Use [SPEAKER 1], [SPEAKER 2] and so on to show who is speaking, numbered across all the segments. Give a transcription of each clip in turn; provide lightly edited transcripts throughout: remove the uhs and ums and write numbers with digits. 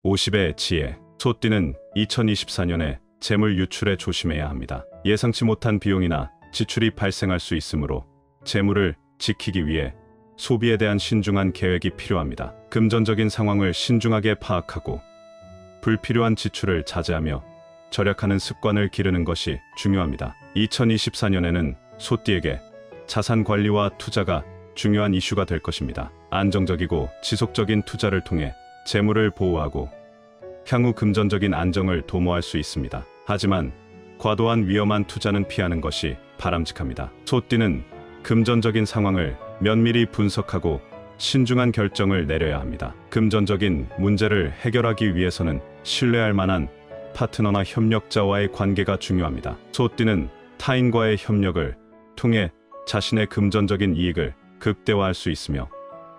[SPEAKER 1] 50의 지혜. 소띠는 2024년에 재물 유출에 조심해야 합니다. 예상치 못한 비용이나 지출이 발생할 수 있으므로 재물을 지키기 위해 소비에 대한 신중한 계획이 필요합니다. 금전적인 상황을 신중하게 파악하고 불필요한 지출을 자제하며 절약하는 습관을 기르는 것이 중요합니다. 2024년에는 소띠에게 자산 관리와 투자가 중요한 이슈가 될 것입니다. 안정적이고 지속적인 투자를 통해 재물을 보호하고 향후 금전적인 안정을 도모할 수 있습니다. 하지만 과도한 위험한 투자는 피하는 것이 바람직합니다. 소띠는 금전적인 상황을 면밀히 분석하고 신중한 결정을 내려야 합니다. 금전적인 문제를 해결하기 위해서는 신뢰할 만한 파트너나 협력자와의 관계가 중요합니다. 소띠는 타인과의 협력을 통해 자신의 금전적인 이익을 극대화할 수 있으며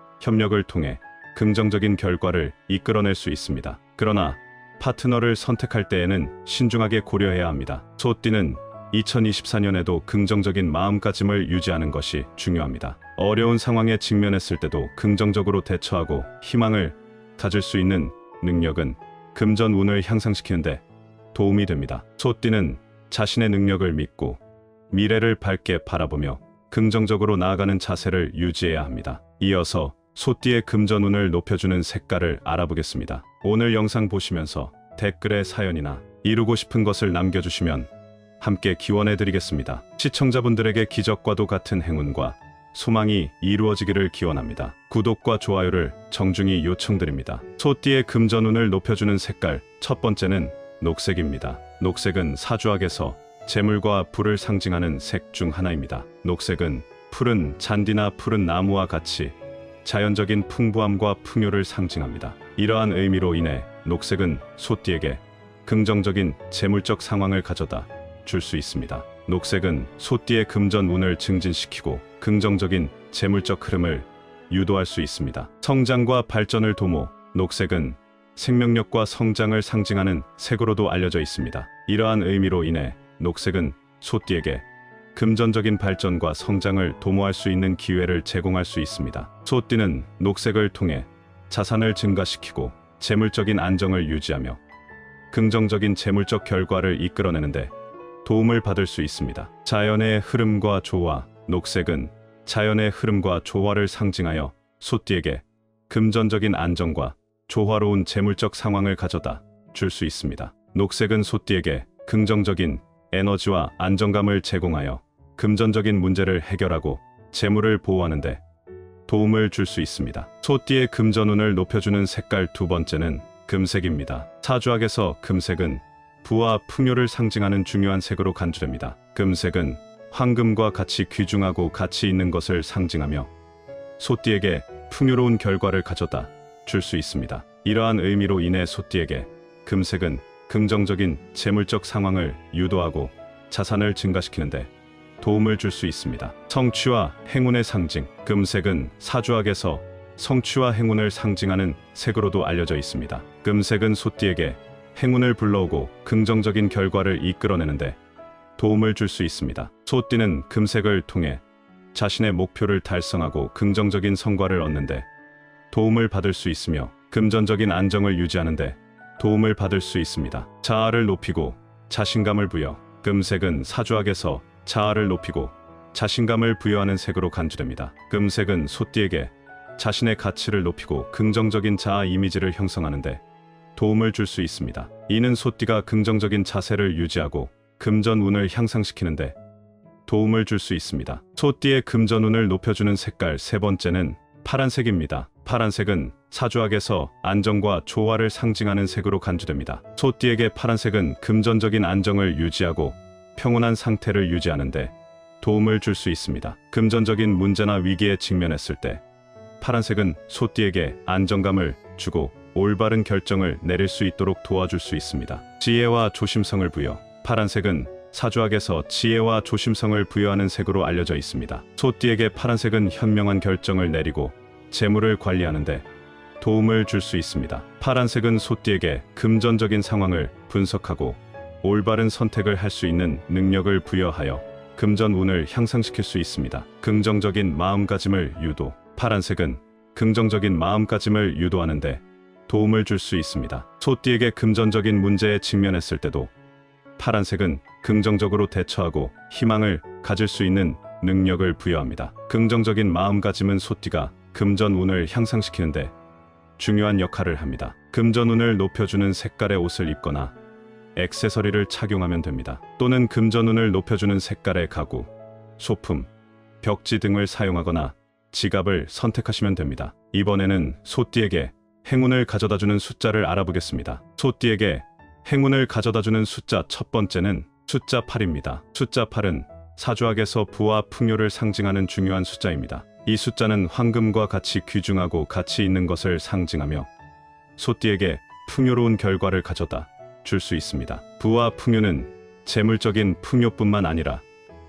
[SPEAKER 1] 협력을 통해 긍정적인 결과를 이끌어낼 수 있습니다. 그러나 파트너를 선택할 때에는 신중하게 고려해야 합니다. 소띠는 2024년에도 긍정적인 마음가짐을 유지하는 것이 중요합니다. 어려운 상황에 직면했을 때도 긍정적으로 대처하고 희망을 가질 수 있는 능력은 금전 운을 향상시키는 데 도움이 됩니다. 소띠는 자신의 능력을 믿고 미래를 밝게 바라보며 긍정적으로 나아가는 자세를 유지해야 합니다. 이어서 소띠의 금전 운을 높여주는 색깔을 알아보겠습니다. 오늘 영상 보시면서 댓글에 사연이나 이루고 싶은 것을 남겨주시면 함께 기원해드리겠습니다. 시청자분들에게 기적과도 같은 행운과 소망이 이루어지기를 기원합니다. 구독과 좋아요를 정중히 요청드립니다. 소띠의 금전운을 높여주는 색깔, 첫 번째는 녹색입니다. 녹색은 사주학에서 재물과 불을 상징하는 색 중 하나입니다. 녹색은 푸른 잔디나 푸른 나무와 같이 자연적인 풍부함과 풍요를 상징합니다. 이러한 의미로 인해 녹색은 소띠에게 긍정적인 재물적 상황을 가져다 줄 수 있습니다. 녹색은 소띠의 금전 운을 증진시키고 긍정적인 재물적 흐름을 유도할 수 있습니다. 성장과 발전을 도모. 녹색은 생명력과 성장을 상징하는 색으로도 알려져 있습니다. 이러한 의미로 인해 녹색은 소띠에게 금전적인 발전과 성장을 도모할 수 있는 기회를 제공할 수 있습니다. 소띠는 녹색을 통해 자산을 증가시키고 재물적인 안정을 유지하며 긍정적인 재물적 결과를 이끌어내는데 도움을 받을 수 있습니다. 자연의 흐름과 조화. 녹색은 자연의 흐름과 조화를 상징하여 소띠에게 금전적인 안정과 조화로운 재물적 상황을 가져다 줄 수 있습니다. 녹색은 소띠에게 긍정적인 에너지와 안정감을 제공하여 금전적인 문제를 해결하고 재물을 보호하는 데 도움을 줄 수 있습니다. 소띠의 금전운을 높여주는 색깔, 두 번째는 금색입니다. 사주학에서 금색은 부와 풍요를 상징하는 중요한 색으로 간주됩니다. 금색은 황금과 같이 귀중하고 가치 있는 것을 상징하며 소띠에게 풍요로운 결과를 가져다 줄 수 있습니다. 이러한 의미로 인해 소띠에게 금색은 긍정적인 재물적 상황을 유도하고 자산을 증가시키는데 도움을 줄 수 있습니다. 성취와 행운의 상징. 금색은 사주학에서 성취와 행운을 상징하는 색으로도 알려져 있습니다. 금색은 소띠에게 행운을 불러오고 긍정적인 결과를 이끌어내는데 도움을 줄 수 있습니다. 소띠는 금색을 통해 자신의 목표를 달성하고 긍정적인 성과를 얻는데 도움을 받을 수 있으며 금전적인 안정을 유지하는데 도움을 받을 수 있습니다. 자아를 높이고 자신감을 부여. 금색은 사주학에서 자아를 높이고 자신감을 부여하는 색으로 간주됩니다. 금색은 소띠에게 자신의 가치를 높이고 긍정적인 자아 이미지를 형성하는데 도움을 줄 수 있습니다. 이는 소띠가 긍정적인 자세를 유지하고 금전운을 향상시키는데 도움을 줄 수 있습니다. 소띠의 금전운을 높여주는 색깔, 세 번째는 파란색입니다. 파란색은 사주학에서 안정과 조화를 상징하는 색으로 간주됩니다. 소띠에게 파란색은 금전적인 안정을 유지하고 평온한 상태를 유지하는데 도움을 줄 수 있습니다. 금전적인 문제나 위기에 직면했을 때 파란색은 소띠에게 안정감을 주고 올바른 결정을 내릴 수 있도록 도와줄 수 있습니다. 지혜와 조심성을 부여. 파란색은 사주학에서 지혜와 조심성을 부여하는 색으로 알려져 있습니다. 소띠에게 파란색은 현명한 결정을 내리고 재물을 관리하는데 도움을 줄 수 있습니다. 파란색은 소띠에게 금전적인 상황을 분석하고 올바른 선택을 할 수 있는 능력을 부여하여 금전운을 향상시킬 수 있습니다. 긍정적인 마음가짐을 유도. 파란색은 긍정적인 마음가짐을 유도하는데 도움을 줄 수 있습니다. 소띠에게 금전적인 문제에 직면했을 때도 파란색은 긍정적으로 대처하고 희망을 가질 수 있는 능력을 부여합니다. 긍정적인 마음가짐은 소띠가 금전운을 향상시키는데 중요한 역할을 합니다. 금전운을 높여주는 색깔의 옷을 입거나 액세서리를 착용하면 됩니다. 또는 금전운을 높여주는 색깔의 가구, 소품, 벽지 등을 사용하거나 지갑을 선택하시면 됩니다. 이번에는 소띠에게 행운을 가져다주는 숫자를 알아보겠습니다. 소띠에게 행운을 가져다주는 숫자 첫 번째는 숫자 8입니다. 숫자 8은 사주학에서 부와 풍요를 상징하는 중요한 숫자입니다. 이 숫자는 황금과 같이 귀중하고 가치 있는 것을 상징하며 소띠에게 풍요로운 결과를 가져다 줄 수 있습니다. 부와 풍요는 재물적인 풍요뿐만 아니라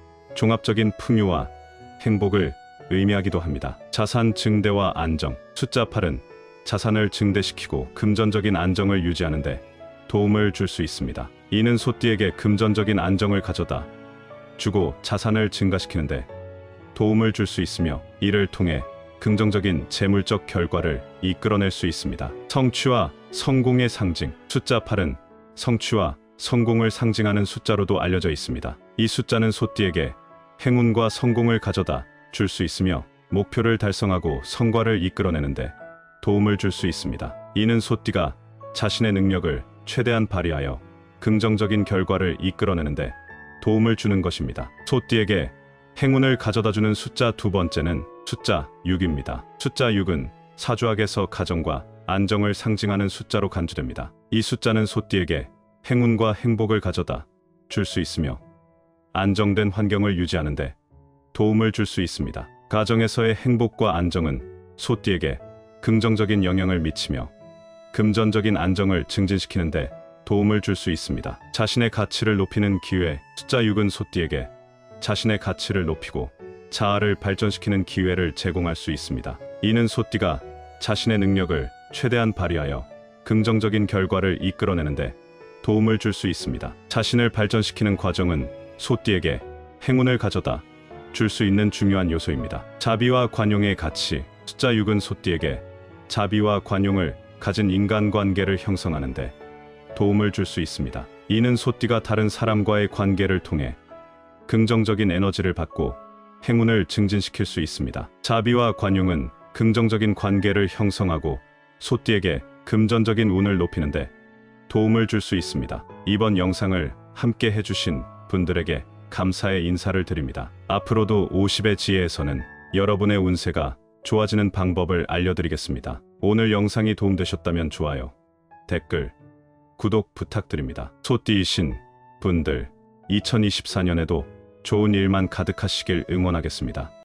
[SPEAKER 1] 종합적인 풍요와 행복을 의미하기도 합니다. 자산 증대와 안정. 숫자 8은 자산을 증대시키고 금전적인 안정을 유지하는 데 도움을 줄 수 있습니다. 이는 소띠에게 금전적인 안정을 가져다 주고 자산을 증가시키는데 도움을 줄 수 있으며 이를 통해 긍정적인 재물적 결과를 이끌어낼 수 있습니다. 성취와 성공의 상징. 숫자 8은 성취와 성공을 상징하는 숫자로도 알려져 있습니다. 이 숫자는 소띠에게 행운과 성공을 가져다 줄 수 있으며 목표를 달성하고 성과를 이끌어내는데 도움을 줄 수 있습니다. 이는 소띠가 자신의 능력을 최대한 발휘하여 긍정적인 결과를 이끌어내는데 도움을 주는 것입니다. 소띠에게 행운을 가져다주는 숫자 두 번째는 숫자 6입니다. 숫자 6은 사주학에서 가정과 안정을 상징하는 숫자로 간주됩니다. 이 숫자는 소띠에게 행운과 행복을 가져다 줄 수 있으며 안정된 환경을 유지하는데 도움을 줄 수 있습니다. 가정에서의 행복과 안정은 소띠에게 긍정적인 영향을 미치며 금전적인 안정을 증진시키는데 도움을 줄 수 있습니다. 자신의 가치를 높이는 기회. 숫자 6은 소띠에게 자신의 가치를 높이고 자아를 발전시키는 기회를 제공할 수 있습니다. 이는 소띠가 자신의 능력을 최대한 발휘하여 긍정적인 결과를 이끌어내는데 도움을 줄 수 있습니다. 자신을 발전시키는 과정은 소띠에게 행운을 가져다 줄 수 있는 중요한 요소입니다. 자비와 관용의 가치. 숫자 6은 소띠에게 자비와 관용을 가진 인간관계를 형성하는데 도움을 줄 수 있습니다. 이는 소띠가 다른 사람과의 관계를 통해 긍정적인 에너지를 받고 행운을 증진시킬 수 있습니다. 자비와 관용은 긍정적인 관계를 형성하고 소띠에게 금전적인 운을 높이는데 도움을 줄 수 있습니다. 이번 영상을 함께 해주신 분들에게 감사의 인사를 드립니다. 앞으로도 50의 지혜에서는 여러분의 운세가 좋아지는 방법을 알려드리겠습니다. 오늘 영상이 도움되셨다면 좋아요, 댓글, 구독 부탁드립니다. 소띠이신 분들 2024년에도 좋은 일만 가득하시길 응원하겠습니다.